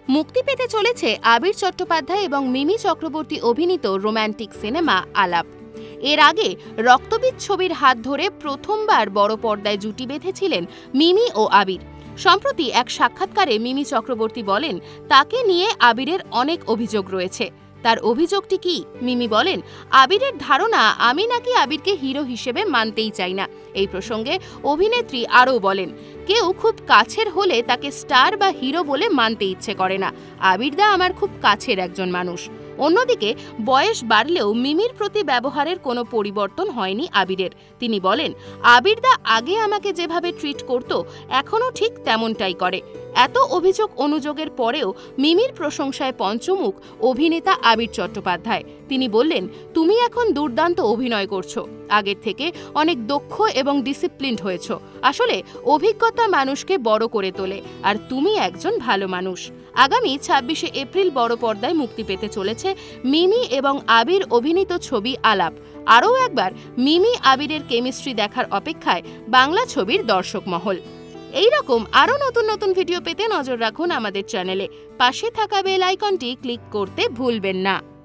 মুক্তি পেতে চলেছে আবির চট্টোপাধ্যায় এবং মিমি চক্রবর্তী অভিনীত রোম্যান্টিক সিনেমা আলাপ। এর আগে রক্তবীজ ছবির হাত ধরে প্রথমবার বড় পর্দায় জুটি বেঁধেছিলেন মিমি ও আবির। সম্প্রতি এক সাক্ষাৎকারে মিমি চক্রবর্তী বলেন, তাকে নিয়ে আবিরের অনেক অভিযোগ রয়েছে। তার অভিযোগটি কি? মিমি বলেন, আবিরের ধারণা আমি নাকি আবিরকে হিরো হিসেবে মানতেই চাই না। এই প্রসঙ্গে অভিনেত্রী আরও বলেন, কেউ খুব কাছের হলে তাকে স্টার বা হিরো বলে মানতে ইচ্ছে করে না। আবিরদা আমার খুব কাছের একজন মানুষ। অন্যদিকে বয়স বাড়লেও মিমির প্রতি ব্যবহারের কোনো পরিবর্তন হয়নি আবিরের। তিনি বলেন, আবিরদা আগে আমাকে যেভাবে ট্রিট করত এখনও ঠিক তেমনটাই করে। এত অভিযোগ অনুযোগের পরেও মিমির প্রশংসায় পঞ্চমুখ অভিনেতা আবির চট্টোপাধ্যায়। তিনি বললেন, তুমি এখন দুর্দান্ত অভিনয় করছো, আগের থেকে অনেক দক্ষ এবং ডিসিপ্লিনড হয়েছো। আসলে অভিজ্ঞতা মানুষকে বড় করে তোলে, আর তুমি একজন ভালো মানুষ। আগামী 26শে এপ্রিল বড় পর্দায় মুক্তি পেতে চলেছে মিমি এবং আবির অভিনীত ছবি আলাপ। আরও একবার মিমি আবিরের কেমিস্ট্রি দেখার অপেক্ষায় বাংলা ছবির দর্শক মহল। এই রকম আরও নতুন নতুন ভিডিও পেতে নজর রাখুন আমাদের চ্যানেলে। পাশে থাকা বেল আইকনটি ক্লিক করতে ভুলবেন না।